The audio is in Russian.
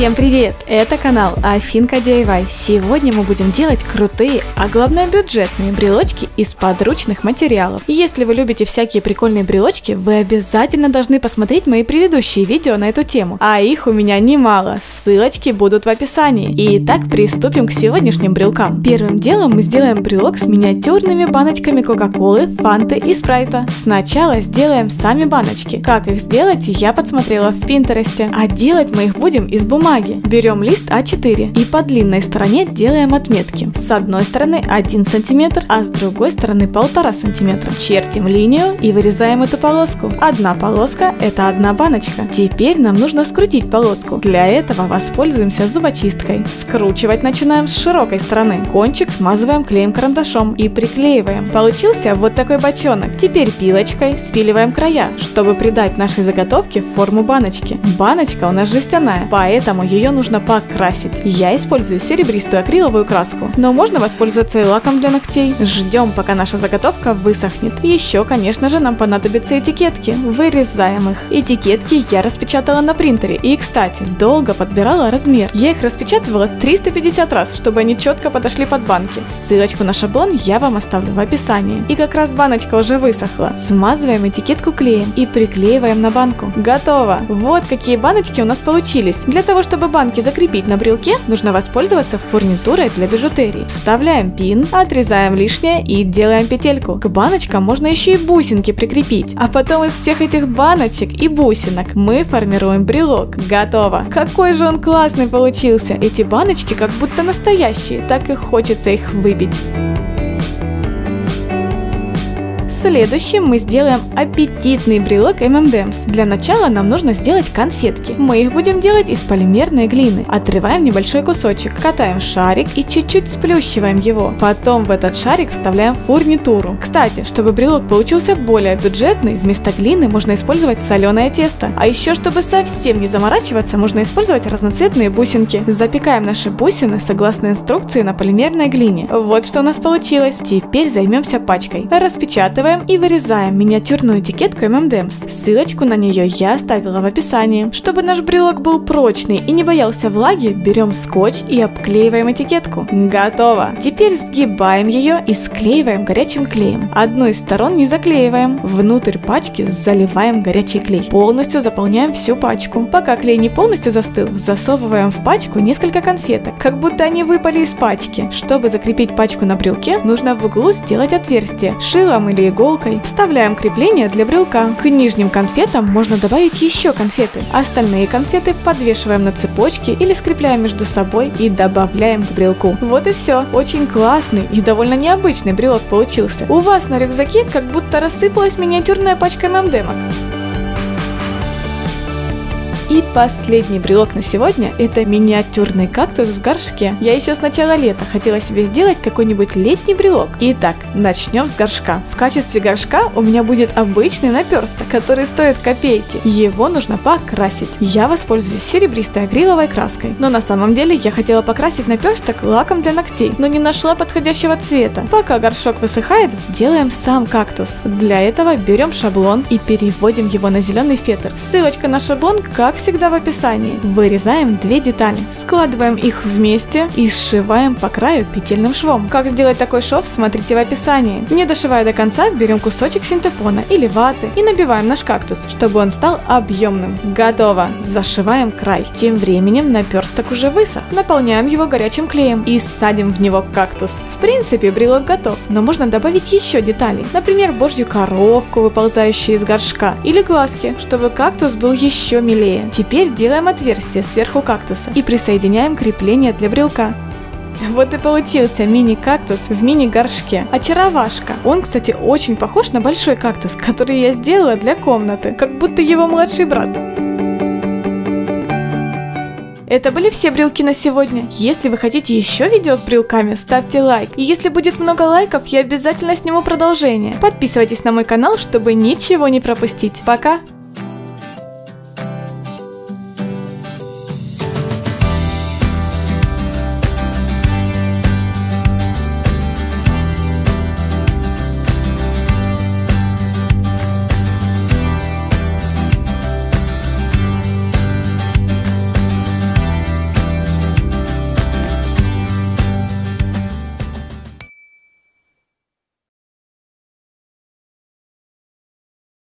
Всем привет! Это канал Афинка DIY. Сегодня мы будем делать крутые, а главное бюджетные брелочки из подручных материалов. Если вы любите всякие прикольные брелочки, вы обязательно должны посмотреть мои предыдущие видео на эту тему. А их у меня немало, ссылочки будут в описании. Итак, приступим к сегодняшним брелкам. Первым делом мы сделаем брелок с миниатюрными баночками Кока-Колы, Фанты и Спрайта. Сначала сделаем сами баночки. Как их сделать, я подсмотрела в Пинтересте. А делать мы их будем из бумаги. Берем лист А4 и по длинной стороне делаем отметки. С одной стороны 1 см, а с другой стороны 1,5 см. Чертим линию и вырезаем эту полоску. Одна полоска – это одна баночка. Теперь нам нужно скрутить полоску. Для этого воспользуемся зубочисткой. Скручивать начинаем с широкой стороны. Кончик смазываем клеем-карандашом и приклеиваем. Получился вот такой бочонок. Теперь пилочкой спиливаем края, чтобы придать нашей заготовке форму баночки. Баночка у нас жестяная, поэтому ее нужно покрасить. Я использую серебристую акриловую краску, но можно воспользоваться и лаком для ногтей. Ждем, пока наша заготовка высохнет. Еще, конечно же, нам понадобятся этикетки. Вырезаем их. Этикетки я распечатала на принтере. И, кстати, долго подбирала размер. Я их распечатывала 350 раз, чтобы они четко подошли под банки. Ссылочку на шаблон я вам оставлю в описании. И как раз баночка уже высохла. Смазываем этикетку клеем и приклеиваем на банку. Готово! Вот какие баночки у нас получились. Для того, чтобы банки закрепить на брелке, нужно воспользоваться фурнитурой для бижутерии. Вставляем пин, отрезаем лишнее и делаем петельку. К баночкам можно еще и бусинки прикрепить. А потом из всех этих баночек и бусинок мы формируем брелок. Готово! Какой же он классный получился! Эти баночки как будто настоящие, так и хочется их выпить. Следующим мы сделаем аппетитный брелок M&M's. Для начала нам нужно сделать конфетки. Мы их будем делать из полимерной глины. Отрываем небольшой кусочек, катаем шарик и чуть-чуть сплющиваем его. Потом в этот шарик вставляем фурнитуру. Кстати, чтобы брелок получился более бюджетный, вместо глины можно использовать соленое тесто. А еще, чтобы совсем не заморачиваться, можно использовать разноцветные бусинки. Запекаем наши бусины согласно инструкции на полимерной глине. Вот что у нас получилось. Теперь займемся пачкой. Распечатываем и вырезаем миниатюрную этикетку M&M's. Ссылочку на нее я оставила в описании. Чтобы наш брелок был прочный и не боялся влаги, берем скотч и обклеиваем этикетку. Готово! Теперь сгибаем ее и склеиваем горячим клеем. Одну из сторон не заклеиваем. Внутрь пачки заливаем горячий клей. Полностью заполняем всю пачку. Пока клей не полностью застыл, засовываем в пачку несколько конфеток, как будто они выпали из пачки. Чтобы закрепить пачку на брелке, нужно в углу сделать отверстие шилом или иголкой. Вставляем крепление для брелка. К нижним конфетам можно добавить еще конфеты. Остальные конфеты подвешиваем на цепочке или скрепляем между собой и добавляем к брелку. Вот и все. Очень классный и довольно необычный брелок получился. У вас на рюкзаке как будто рассыпалась миниатюрная пачка M&M'ок. И последний брелок на сегодня – это миниатюрный кактус в горшке. Я еще с начала лета хотела себе сделать какой-нибудь летний брелок. Итак, начнем с горшка. В качестве горшка у меня будет обычный наперсток, который стоит копейки. Его нужно покрасить. Я воспользуюсь серебристой акриловой краской. Но на самом деле я хотела покрасить наперсток лаком для ногтей, но не нашла подходящего цвета. Пока горшок высыхает, сделаем сам кактус. Для этого берем шаблон и переводим его на зеленый фетр. Ссылочка на шаблон, как всегда, в описании. Вырезаем две детали, складываем их вместе и сшиваем по краю петельным швом. Как сделать такой шов, смотрите в описании. Не дошивая до конца, берем кусочек синтепона или ваты и набиваем наш кактус, чтобы он стал объемным. Готово! Зашиваем край. Тем временем наперсток уже высох. Наполняем его горячим клеем и садим в него кактус. В принципе, брелок готов, но можно добавить еще детали. Например, божью коровку, выползающую из горшка, или глазки, чтобы кактус был еще милее. Теперь делаем отверстие сверху кактуса и присоединяем крепление для брелка. Вот и получился мини-кактус в мини-горшке. Очаровашка. Он, кстати, очень похож на большой кактус, который я сделала для комнаты, как будто его младший брат. Это были все брелки на сегодня. Если вы хотите еще видео с брелками, ставьте лайк. И если будет много лайков, я обязательно сниму продолжение. Подписывайтесь на мой канал, чтобы ничего не пропустить. Пока!